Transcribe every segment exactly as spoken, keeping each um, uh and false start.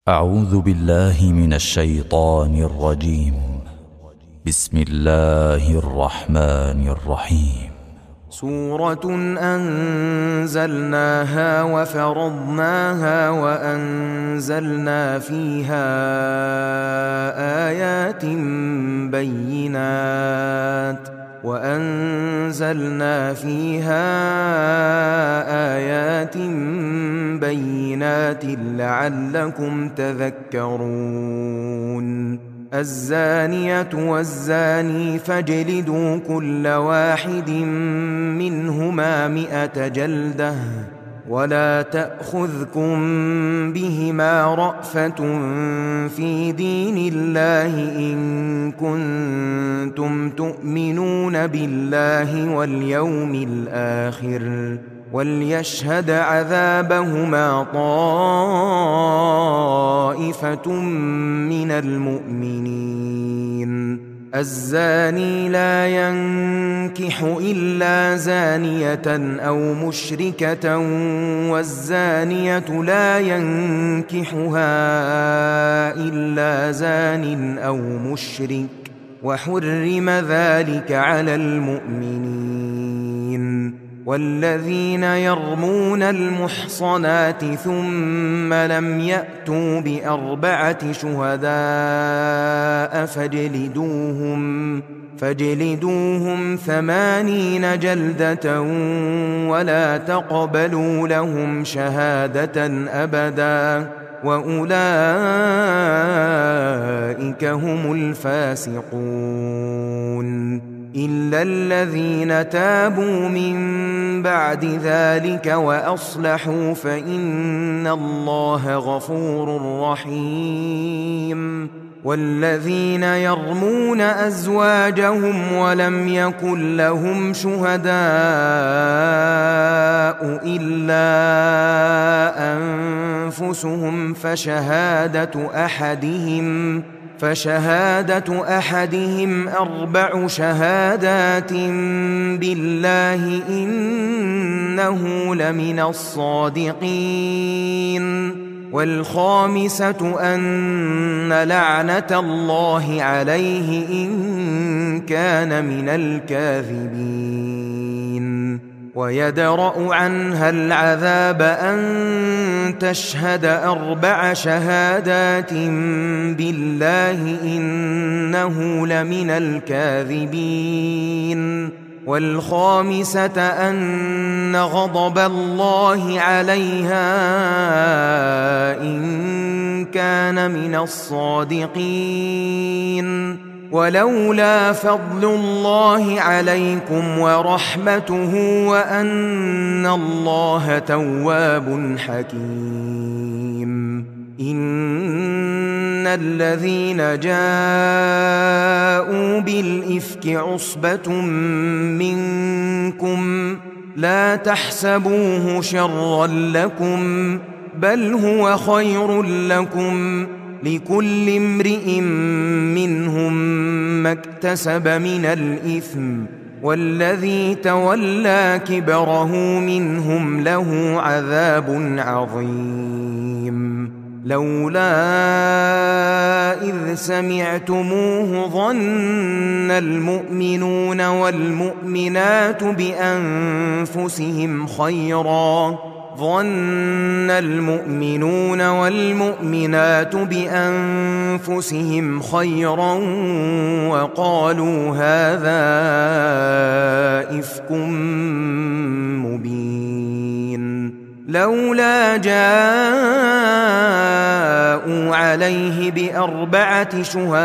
أعوذ بالله من الشيطان الرجيم. بسم الله الرحمن الرحيم. سورة أنزلناها وفرضناها وأنزلنا فيها آيات بينات وأنزلنا فيها آيات بينات لعلكم تذكرون. الزانية والزاني فاجلدوا كل واحد منهما مئة جلدة ولا تأخذكم بهما رأفة في دين الله إن كنتم تؤمنون بالله واليوم الآخر وليشهد عذابهما طائفة من المؤمنين. الزاني لا ينكح إلا زانية أو مشركة والزانية لا ينكحها إلا زان أو مشرك وحرم ذلك على المؤمنين. والذين يرمون المحصنات ثم لم يأتوا بأربعة شهداء فاجلدوهم فاجلدوهم ثمانين جلدة ولا تقبلوا لهم شهادة أبدا وأولئك هم الفاسقون. إلا الذين تابوا من بعد ذلك وأصلحوا فإن الله غفور رحيم. والذين يرمون أزواجهم ولم يكن لهم شهداء إلا أنفسهم فشهادة أحدهم فشهادة أحدهم أربع شهادات بالله إنه لمن الصادقين. والخامسة أن لعنة الله عليه إن كان من الكاذبين. ويدرأ عنها العذاب أن تشهد أربع شهادات بالله إنه لمن الكاذبين. والخامسة أن غضب الله عليها إن كان من الصادقين. ولولا فضل الله عليكم ورحمته وأن الله تواب حكيم. إن الذين جاءوا بالإفك عصبة منكم لا تحسبوه شرا لكم بل هو خير لكم لكل امرئ منهم ما اكتسب من الإثم والذي تولى كبره منهم له عذاب عظيم. لولا إذ سمعتموه ظن المؤمنون والمؤمنات بأنفسهم خيرا ظن المؤمنون والمؤمنات بأنفسهم خيرا وقالوا هذا إفك مبين. لولا جاءوا عليه بأربعة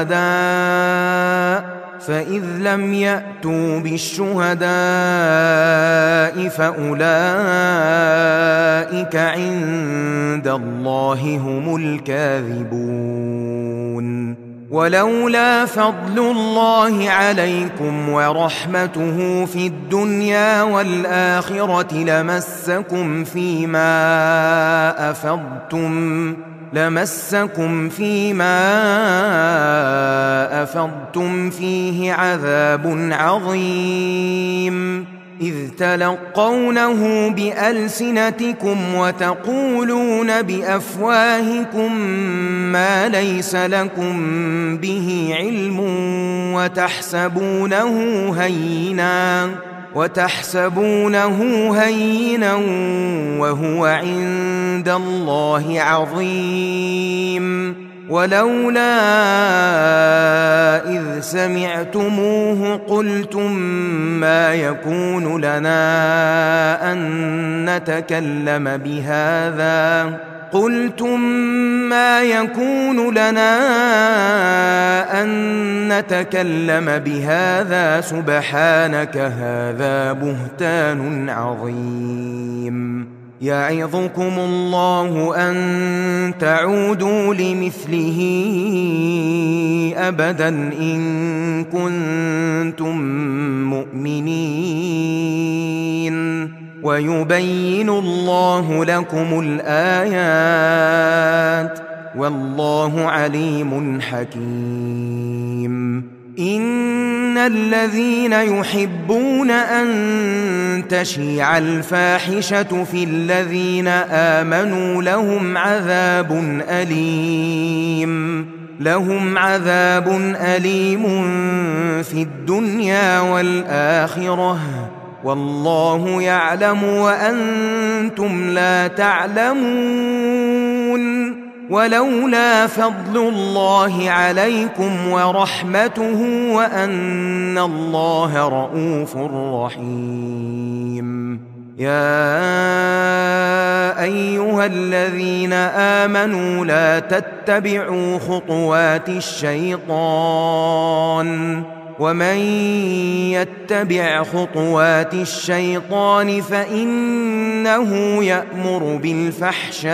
شهداء فإذ لم يأتوا بالشهداء فأولئك عند الله هم الكاذبون. ولولا فضل الله عليكم ورحمته في الدنيا والآخرة لمسكم فيما أفضتم لمسكم فيما أفضتم فيه عذاب عظيم. إذ تلقونه بألسنتكم وتقولون بأفواهكم ما ليس لكم به علم وتحسبونه هينا وتحسبونه هينا وهو عند الله عظيم ولولا إذ سمعتموه قلتم ما يكون لنا أن نتكلم بهذا قلتم ما يكون لنا أن نتكلم بهذا سبحانك هذا بهتان عظيم يعظكم الله أن تعودوا لمثله أبدا إن كنتم مؤمنين ويبين الله لكم الآيات والله عليم حكيم إن الذين يحبون أن تشيع الفاحشة في الذين آمنوا لهم عذاب أليم لهم عذاب أليم في الدنيا والآخرة والله يعلم وأنتم لا تعلمون ولولا فضل الله عليكم ورحمته وأن الله رؤوف رحيم يا أيها الذين آمنوا لا تتبعوا خطوات الشيطان ومن يتبع خطوات الشيطان فإنه يأمر بالفحشاء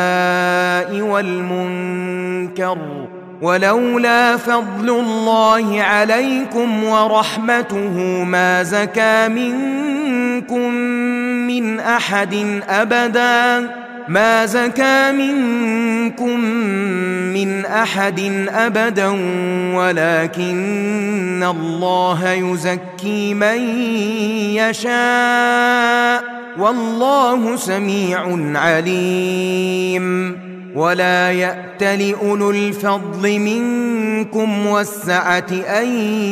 والمنكر ولولا فضل الله عليكم ورحمته ما زكى منكم من أحد أبدا ما زكى منكم من أحد أبدا ولكن الله يزكي من يشاء والله سميع عليم ولا يأتل أولو الفضل منكم والسعة أن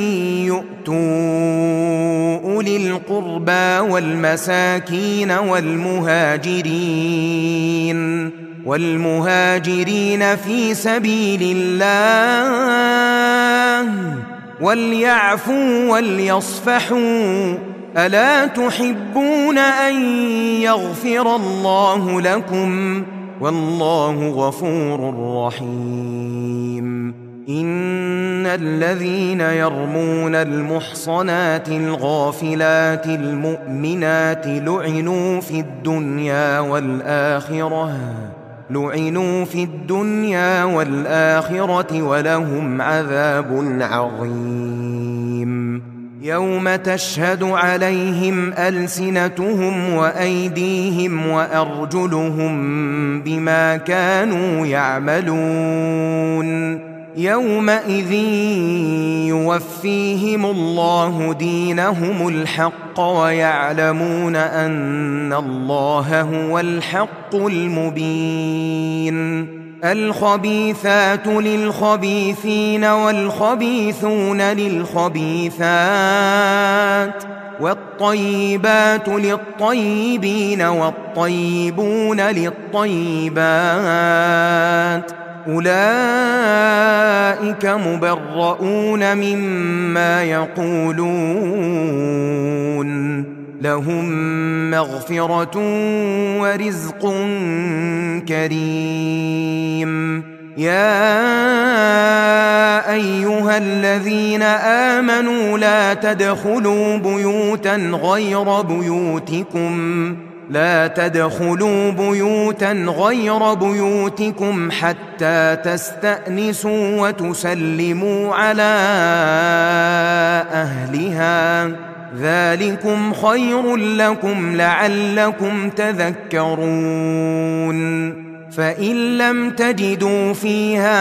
يؤتوا أولي القربى والمساكين والمهاجرين والمهاجرين في سبيل الله وليعفوا وليصفحوا ألا تحبون أن يغفر الله لكم والله غفور رحيم إن الذين يرمون المحصنات الغافلات المؤمنات لعنوا في الدنيا والآخرة لعنوا في الدنيا والآخرة ولهم عذاب عظيم يوم تشهد عليهم ألسنتهم وأيديهم وأرجلهم بما كانوا يعملون يومئذ يوفيهم الله دينهم الحق ويعلمون أن الله هو الحق المبين الخبيثات للخبيثين والخبيثون للخبيثات والطيبات للطيبين والطيبون للطيبات أولئك مبرؤون مما يقولون لهم مغفرة ورزق كريم يا أيها الذين آمنوا لا تدخلوا بيوتا غير بيوتكم لا تدخلوا بيوتا غير بيوتكم حتى تستأنسوا وتسلموا على أهلها ذلكم خير لكم لعلكم تذكرون فإن لم تجدوا فيها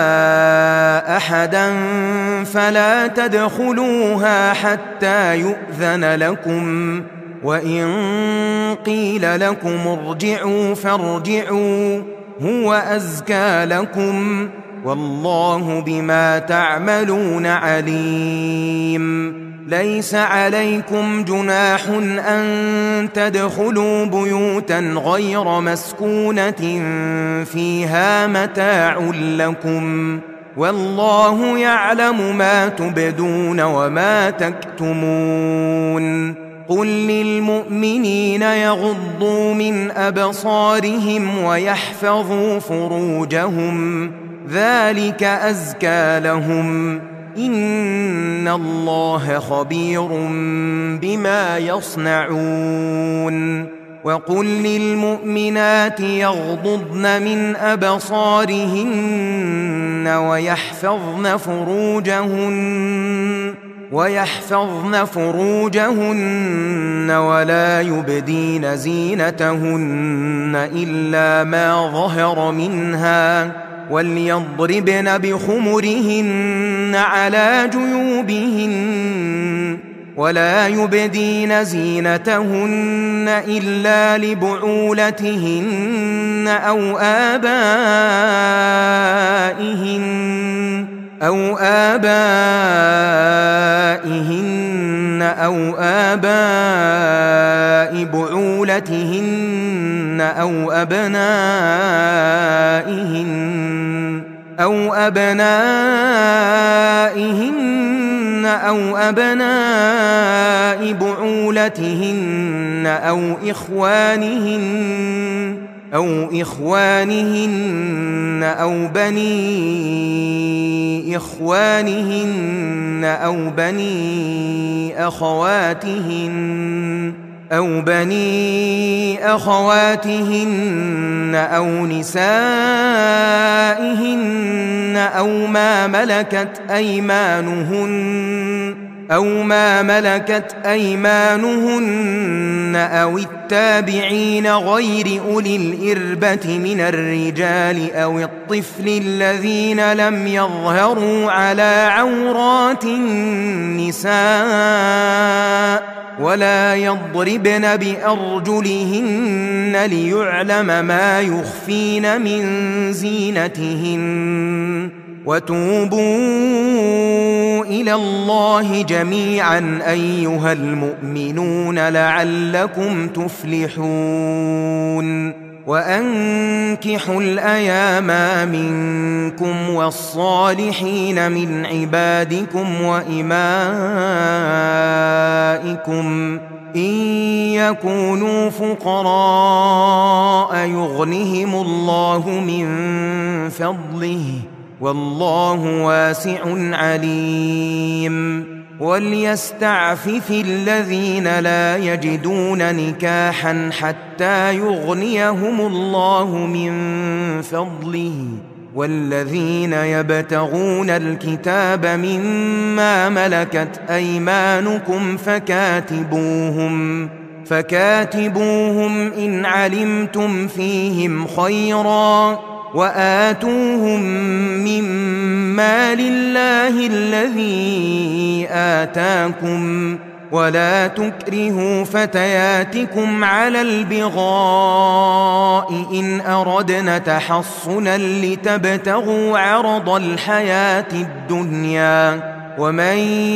أحدا فلا تدخلوها حتى يؤذن لكم وإن قيل لكم ارجعوا فارجعوا هو أزكى لكم والله بما تعملون عليم. ليس عليكم جناح أن تدخلوا بيوتا غير مسكونة فيها متاع لكم والله يعلم ما تبدون وما تكتمون. قل للمؤمنين يغضوا من أبصارهم ويحفظوا فروجهم ذلك أزكى لهم إن الله خبير بما يصنعون. وقل للمؤمنات يغضضن من أبصارهن ويحفظن فروجهن ويحفظن فروجهن ولا يبدين زينتهن إلا ما ظهر منها وليضربن بخمرهن على جيوبهن ولا يبدين زينتهن إلا لبعولتهن أو آبائهن أو آبائهن أو آباء بعولتهن أو أبنائهن أو أبنائهن أو أبناء بعولتهن أو إخوانهن أو إخوانهن أو بني إخوانهن أو بني أخواتهن أو بني أخواتهن أو نسائهن أو ما ملكت أيمانهن أو ما ملكت أيمانهن أو التابعين غير أولي الإربة من الرجال أو الطفل الذين لم يظهروا على عورات النساء ولا يضربن بأرجلهن ليعلم ما يخفين من زينتهن وتوبوا إلى الله جميعا أيها المؤمنون لعلكم تفلحون. وأنكحوا الأيام منكم والصالحين من عبادكم وإمائكم إن يكونوا فقراء يغنهم الله من فضله والله واسع عليم. وليستعفف الذين لا يجدون نكاحا حتى يغنيهم الله من فضله والذين يبتغون الكتاب مما ملكت أيمانكم فكاتبوهم فكاتبوهم إن علمتم فيهم خيرا وآتوهم من مال الله الذي آتاكم ولا تكرهوا فتياتكم على البغاء إن أردنا تحصنا لتبتغوا عرض الحياة الدنيا ومن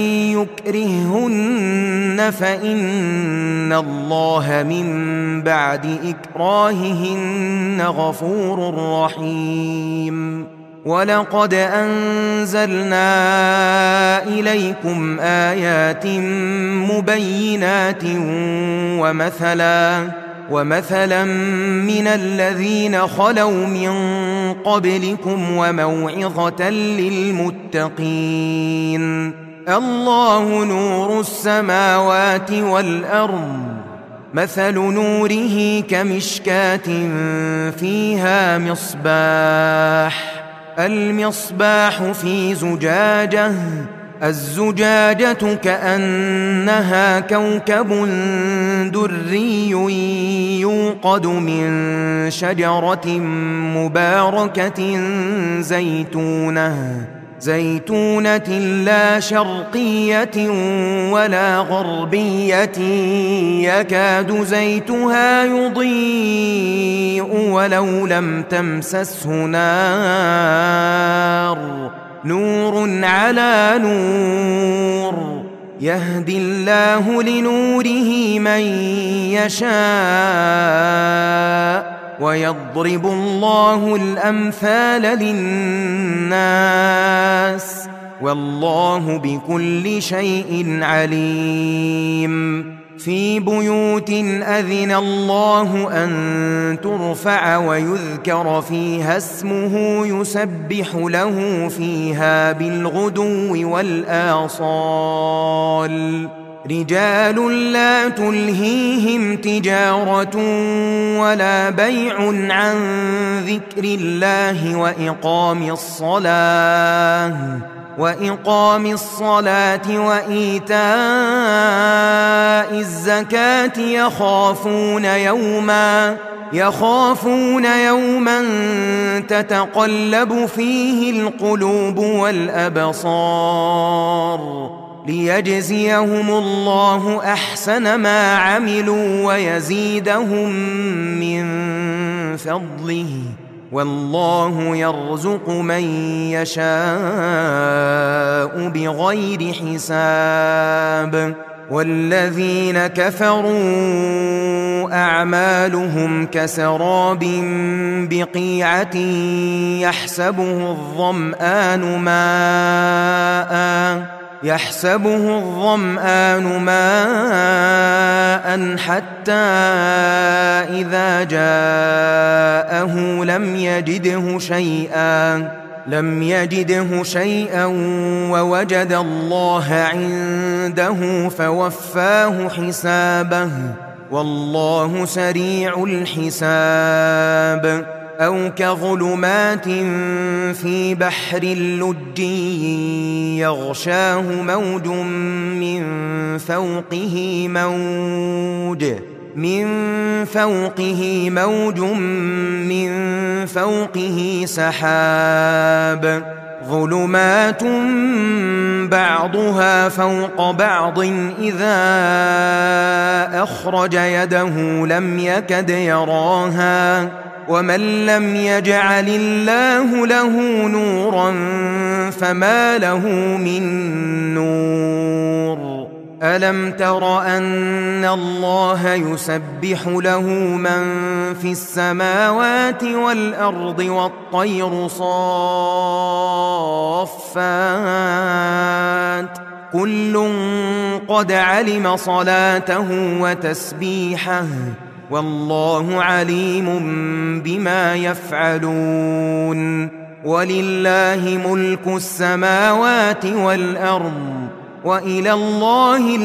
يكرههن فإن الله من بعد إكراههن غفور رحيم. ولقد أنزلنا إليكم آيات مبينات ومثلا ومثلا من الذين خلوا من قبلكم وموعظة للمتقين. الله نور السماوات والأرض مثل نوره كمشكاة فيها مصباح المصباح في زجاجة الزجاجة كأنها كوكب دري يوقد من شجرة مباركة زيتونة زيتونة لا شرقية ولا غربية يكاد زيتها يضيء ولو لم تمسسه نار نور على نور يهدي الله لنوره من يشاء ويضرب الله الأمثال للناس والله بكل شيء عليم في بيوت أذن الله أن ترفع ويذكر فيها اسمه يسبح له فيها بالغدو والآصال رجال لا تلهيهم تجارة ولا بيع عن ذكر الله وإقام الصلاة وإقام الصلاة وإيتاء الزكاة يخافون يوما يخافون يوما تتقلب فيه القلوب والأبصار ليجزيهم الله أحسن ما عملوا ويزيدهم من فضله والله يرزق من يشاء بغير حساب والذين كفروا أعمالهم كسراب بقيعة يحسبه الظمآن ماءً يحسبه الظمآن ماءً حتى إذا جاءه لم يجده شيئا لم يجده شيئا ووجد الله عنده فوفاه حسابه والله سريع الحساب أو كظلمات في بحر لج يغشاه موج من فوقه موج من فوقه موج من فوقه سحاب ظلمات بعضها فوق بعض إذا أخرج يده لم يكد يراها ومن لم يجعل الله له نورا فما له من نور ألم تر أن الله يسبح له من في السماوات والأرض والطير صافات كل قد علم صلاته وتسبيحه والله عليم بما يفعلون ولله ملك السماوات والأرض وإلى الله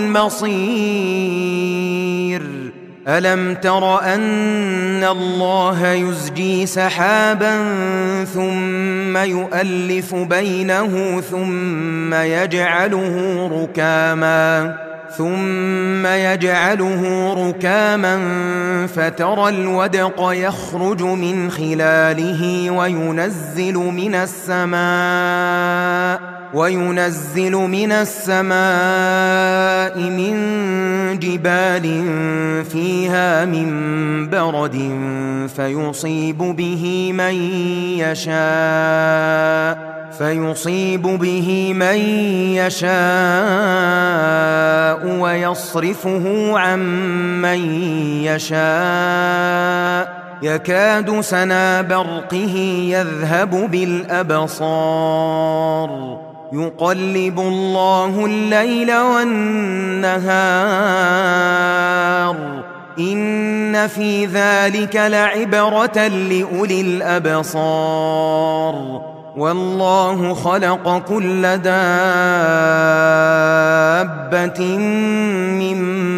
المصير ألم تر أن الله يزجي سحابا ثم يؤلف بينه ثم يجعله ركاما ثم يجعله ركاما فترى الودق يخرج من خلاله وينزل من السماء وينزل من السماء من جبال فيها من برد فيصيب به من يشاء فيصيب به من يشاء ويصرفه عن من يشاء يكاد سنا برقه يذهب بالأبصار يقلب الله الليل والنهار إن في ذلك لعبرة لأولي الأبصار والله خلق كل دابة من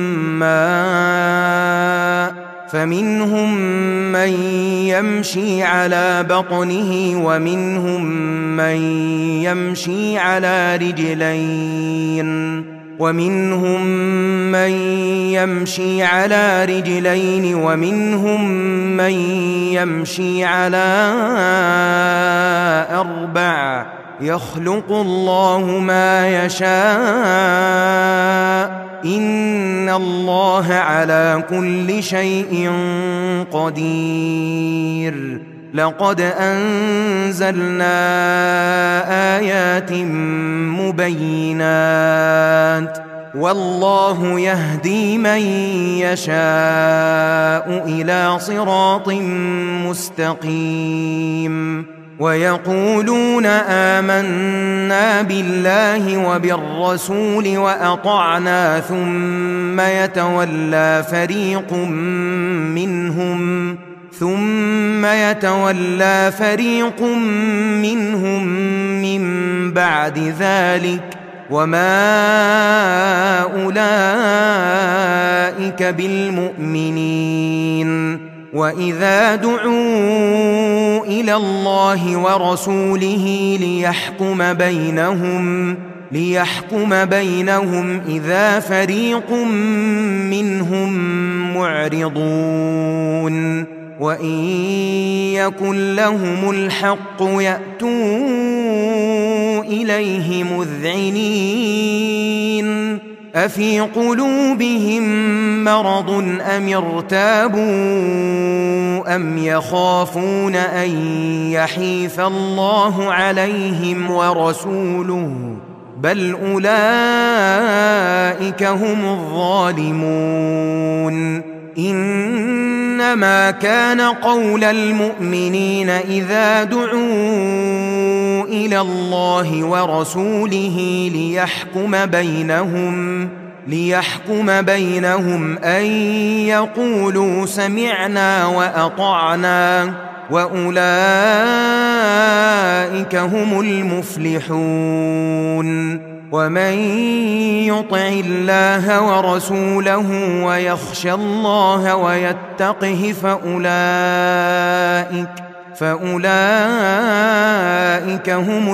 ماء فمنهم من يمشي على بطنه ومنهم من يمشي على رجلين ومنهم من يمشي على رجلين ومنهم من يمشي على أربع يخلق الله ما يشاء إن الله على كل شيء قدير لقد أنزلنا آيات مبينات والله يهدي من يشاء إلى صراط مستقيم ويقولون آمنا بالله وبالرسول وأطعنا ثم يتولى فريق منهم ثم يتولى فريق منهم من بعد ذلك وما أولئك بالمؤمنين وإذا دعوا إلى الله ورسوله ليحكم بينهم ليحكم بينهم إذا فريق منهم معرضون وإن يكن لهم الحق يأتوا إليه مذعنين أفي قلوبهم مرض أم ارتابوا أم يخافون أن يحيف الله عليهم ورسوله بل أولئك هم الظالمون إنما كان قول المؤمنين إذا دعوا إلى الله ورسوله ليحكم بينهم ليحكم بينهم أن يقولوا سمعنا وأطعنا وأولئك هم المفلحون ومن يطع الله ورسوله ويخشى الله ويتقه فأولئك فأولئك هم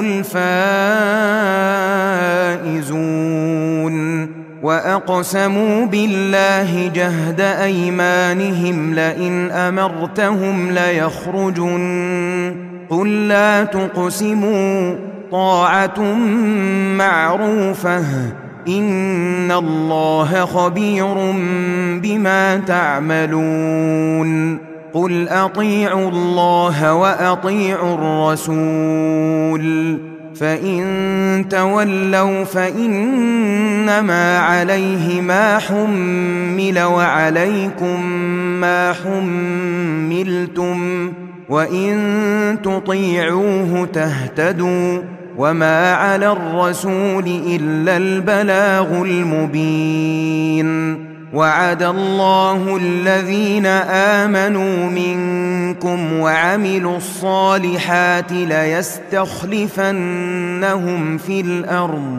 الفائزون وأقسموا بالله جهد أيمانهم لئن أمرتهم ليخرجن قل لا تقسموا طاعة معروفة إن الله خبير بما تعملون قل أطيعوا الله وأطيعوا الرسول فإن تولوا فإنما عليه ما حمل وعليكم ما حملتم وإن تطيعوه تهتدوا وما على الرسول إلا البلاغ المبين وعد الله الذين آمنوا منكم وعملوا الصالحات ليستخلفنهم في الأرض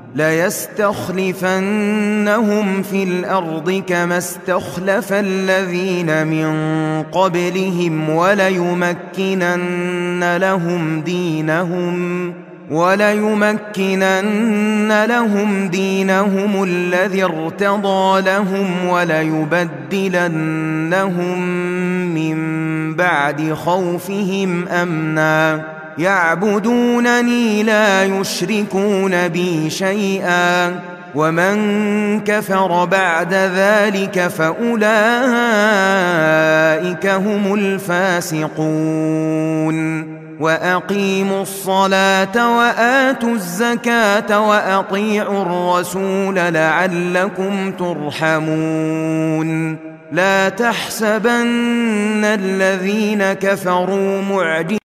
ليستخلفنهم في الأرض كما استخلف الذين من قبلهم وليمكنن لهم دينهم وليمكنن لهم دينهم الذي ارتضى لهم وليبدلنهم من بعد خوفهم أمنا يعبدونني لا يشركون بي شيئا ومن كفر بعد ذلك فأولئك هم الفاسقون وأقيموا الصلاة وآتوا الزكاة وأطيعوا الرسول لعلكم ترحمون لا تحسبن الذين كفروا معجزين